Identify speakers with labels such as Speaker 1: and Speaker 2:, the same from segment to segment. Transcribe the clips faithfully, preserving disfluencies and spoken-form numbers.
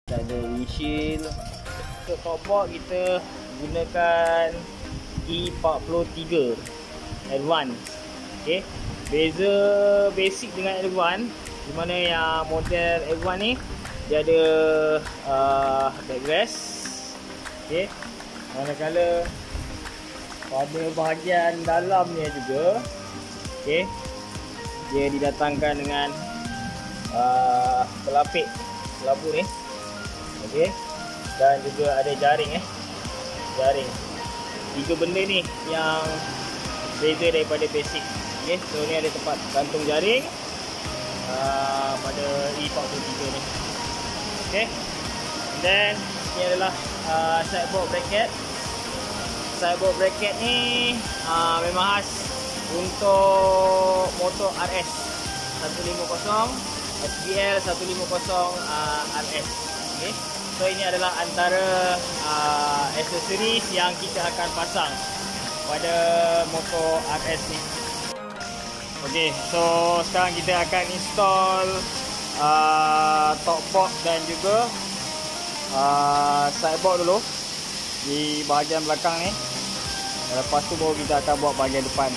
Speaker 1: Ada windshield. Untuk top box kita gunakan E empat puluh tiga Advance. Okey. Beza basic dengan Advance, di mana yang model Advance ni dia ada uh, backrest. Okey. Manakala pada bahagian dalamnya juga, okey, dia didatangkan dengan uh, pelapik kelabu ni. Okey. Dan juga ada jaring eh. Jaring. Tiga benda ni yang beza daripada basic. Okey, so ni ada tempat gantung jaring uh, pada E empat puluh tiga ni. Okey. Dan ni adalah uh, sideboard bracket. Sideboard bracket ni uh, memang khas untuk motor R S seratus lima puluh, S B L seratus lima puluh uh, R S. Okey. So ini adalah antara uh, aksesoris yang kita akan pasang pada motor R S ni. Okey, so sekarang kita akan install uh, top box dan juga uh, sideboard dulu di bahagian belakang ni. Lepas tu baru kita akan buat bahagian depan.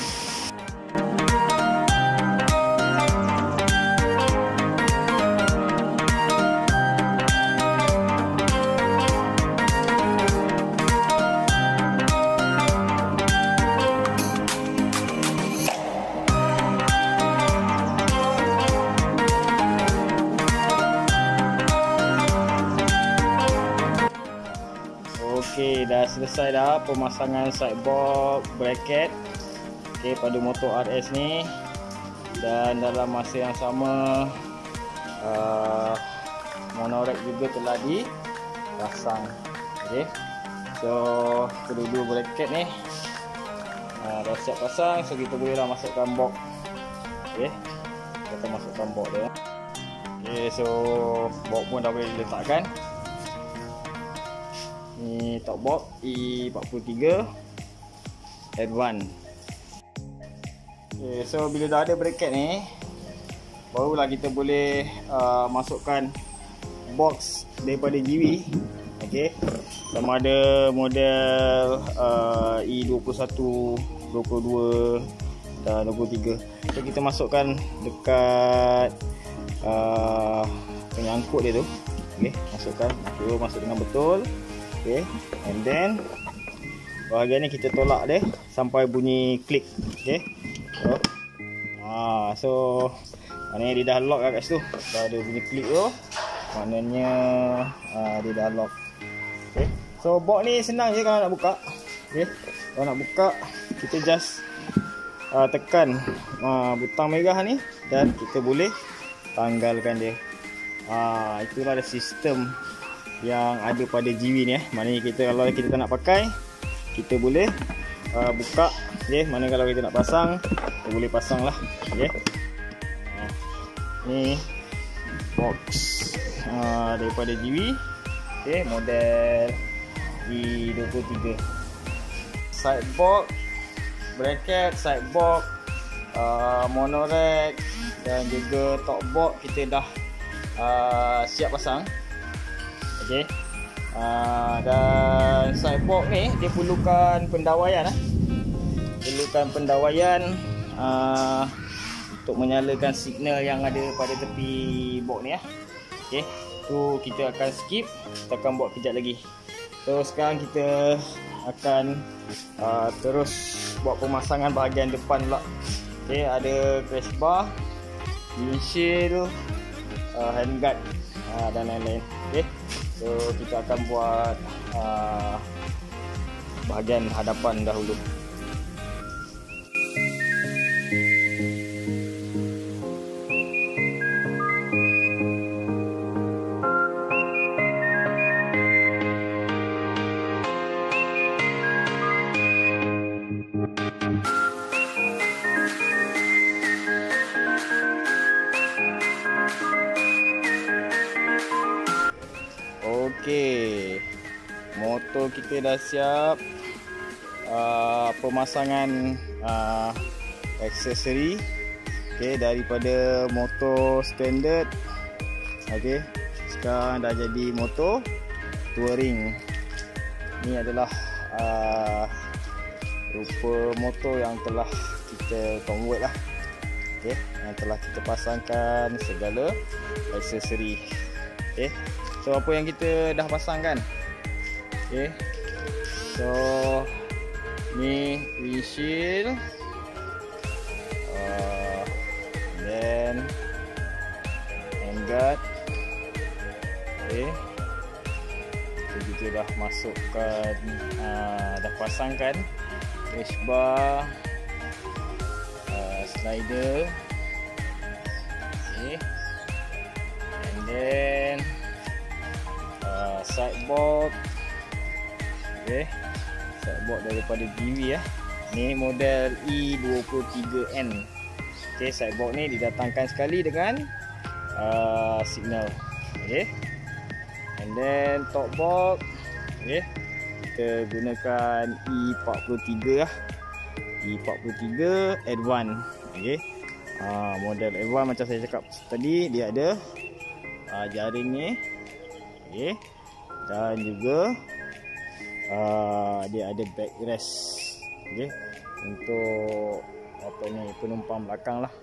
Speaker 1: Okey, dah selesai dah pemasangan sideboard bracket okey pada motor R S ni, dan dalam masa yang sama uh, monorack juga telah dipasang. Okey. So kedua-dua bracket ni uh, dah siap pasang, so kita bolehlah masukkan box. Okey. Kita masukkan box dia. Okey, so box pun dah boleh diletakkan. Ni top box E empat puluh tiga Advance. Okay, so bila dah ada bracket ni, barulah kita boleh uh, masukkan box daripada G W. Okey, sama ada model uh, E dua puluh satu, dua puluh dua dan dua puluh tiga. So kita masukkan dekat uh, penyangkut dia tu. Okey, masukkan. Okay, masuk dengan betul. Okay, and then bahagian ni kita tolak dia sampai bunyi klik. Okay, so, ah, so maknanya dia dah lock kat situ. Dah ada bunyi klik tu, maknanya ah, dia dah lock. Okay, so box ni senang je kalau nak buka. Okay, kalau nak buka kita just ah, tekan ah, butang merah ni dan kita boleh tanggalkan dia. Ah, itulah ada sistem yang ada pada G W ni eh. Maknanya kita kalau kita tak nak pakai, kita boleh uh, buka. Okay, mana kalau kita nak pasang, kita boleh pasang lah. Okay. Uh, ni box uh, daripada G W. Okay, model E dua puluh tiga. Sideboard bracket, sideboard uh, monorack dan juga top box kita dah uh, siap pasang. Okey. Uh, dan sideboard ni dia perlukan pendawaian eh. Perlukan pendawaian uh, untuk menyalakan signal yang ada pada tepi box ni ya. Okey. Tu kita akan skip, kita akan buat kejap lagi. So sekarang kita akan uh, terus buat pemasangan bahagian depan pula. Okey, ada crash bar, windshield, uh, handguard uh, dan lain-lain. Okey. So kita akan buat uh, bahagian hadapan dahulu. Okey, motor kita dah siap. Uh, pemasangan uh, aksesori okey daripada motor standard. Okey, sekarang dah jadi motor touring. Ni adalah uh, rupa motor yang telah kita convert lah. Okay, yang telah kita pasangkan segala aksesori. Okay, so apa yang kita dah pasangkan? Okay, so ni windshield, uh, then handguard. Okay, so kita dah masukkan, uh, dah pasangkan crash bar, uh, slider. Okay, and then uh, sideboard. Okay, sideboard daripada G V ya. Ni model E dua puluh tiga N. Okay, sideboard ni didatangkan sekali dengan uh, signal. Okay, and then top box. Okay, kita gunakan E empat puluh tiga lah. E empat puluh tiga Advance. Okay, uh, model Advance macam saya cakap tadi, dia ada uh, jaring ni. Okay, dan juga uh, dia ada backrest. Okay, untuk apa ni, penumpang belakang lah.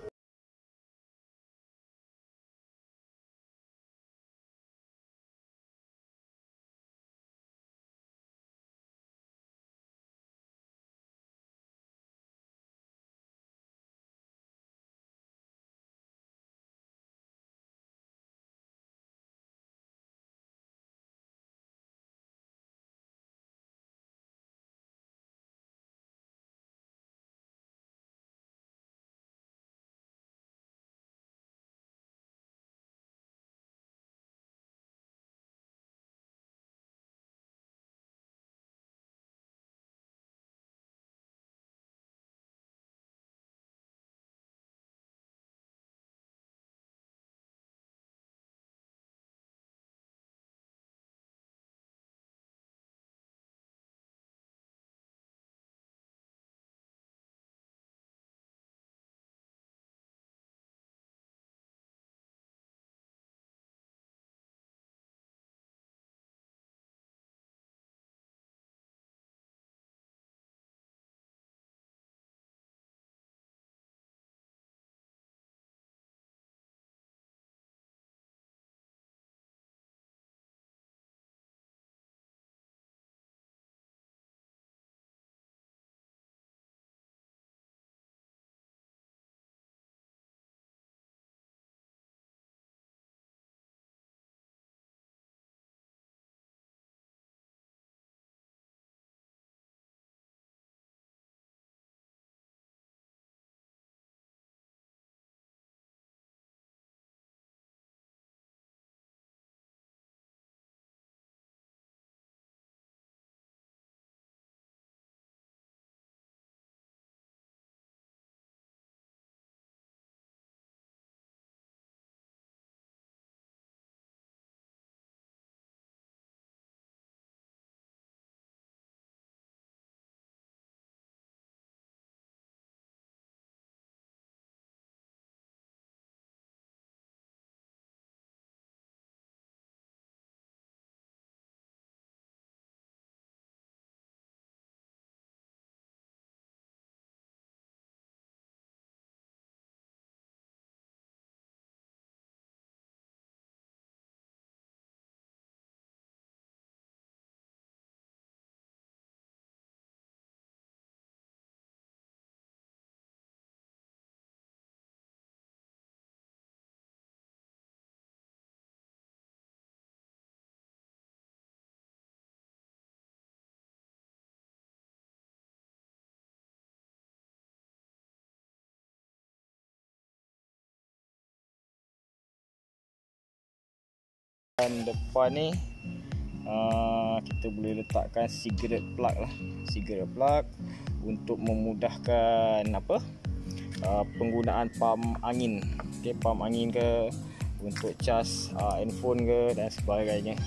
Speaker 1: Dan depan ni uh, kita boleh letakkan cigarette plug lah, cigarette plug untuk memudahkan apa uh, penggunaan pam angin. Okay, pam angin ke, untuk cas uh, handphone ke dan sebagainya.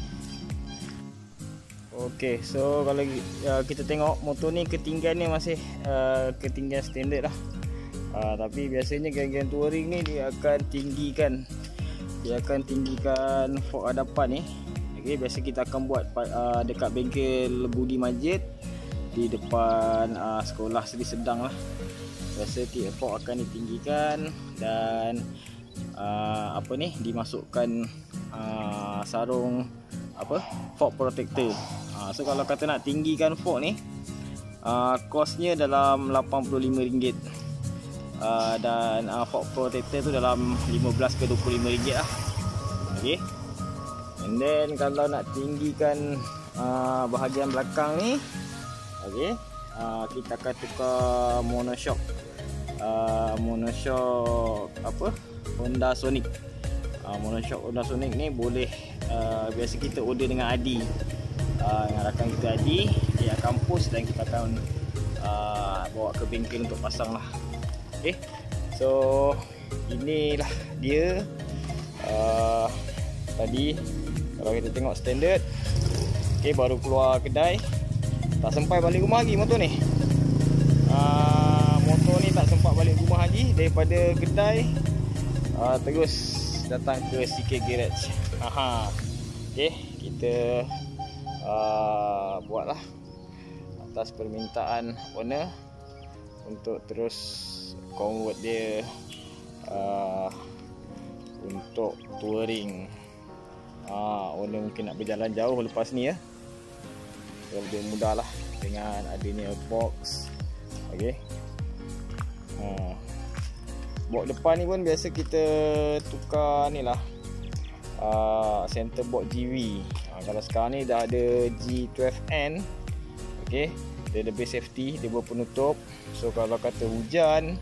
Speaker 1: Okay, so kalau uh, kita tengok motor ni ketinggian ni masih uh, ketinggian standard lah. Uh, tapi biasanya geng-geng touring ni dia akan tinggikan dia akan tinggikan fork hadapan ni. Okey, biasa kita akan buat uh, dekat bengkel Budi Majid di depan uh, sekolah Seri Sedang lah. Biasa fork akan ditinggikan dan uh, apa ni dimasukkan uh, sarung apa fork protector. Uh, so kalau kata nak tinggikan fork ni, uh, kosnya dalam lapan puluh lima ringgit. Uh, dan uh, fork protector tu dalam lima belas ke dua puluh lima ringgit lah. Okey. And then kalau nak tinggikan uh, bahagian belakang ni, okey, uh, kita akan tukar monoshock. Uh, monoshock apa? Honda Sonic. Uh, monoshock Honda Sonic ni boleh uh, biasa kita order dengan Adi. Uh, dengan rakan kita Adi, dia akan post dan kita akan uh, bawa ke bengkel untuk pasang lah. Okay, so inilah dia uh, tadi kalau kita tengok standard. Okay, baru keluar kedai, tak sempat balik rumah lagi motor ni. uh, Motor ni tak sempat balik rumah lagi daripada kedai, uh, terus datang ke C K Garage. Aha. Okay, kita uh, buatlah atas permintaan owner untuk terus convert dia uh, untuk touring. uh, Owner mungkin nak berjalan jauh lepas ni ya, so, lebih mudah lah dengan adanya box. Okay, uh, box depan ni pun biasa kita tukar ni lah, uh, center box G V. uh, Kalau sekarang ni dah ada G twelve N. Okay, dia lebih safety, dia berpenutup. So kalau kata hujan,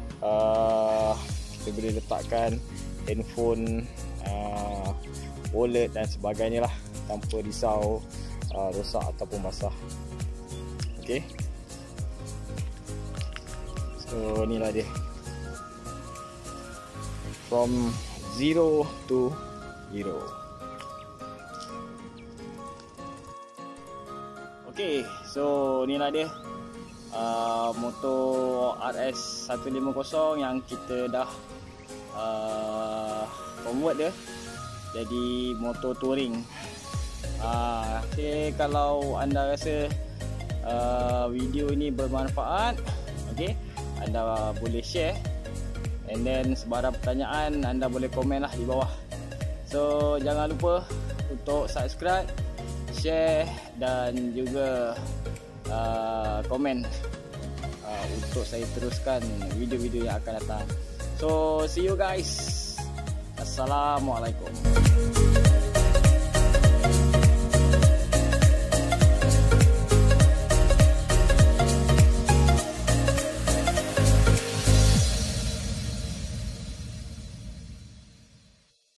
Speaker 1: Uh, kita boleh letakkan handphone, uh, wallet dan sebagainya lah tanpa risau uh, rosak ataupun basah. Okay, so inilah dia, from zero to hero. Okay, so inilah dia Uh, motor R S seratus lima puluh yang kita dah uh, convert dia jadi motor touring. uh, Okay, kalau anda rasa uh, video ini bermanfaat, okay, anda boleh share, and then sebarang pertanyaan anda boleh komen lah di bawah. So jangan lupa untuk subscribe, share dan juga Uh, komen uh, untuk saya teruskan video-video yang akan datang. So see you guys. Assalamualaikum.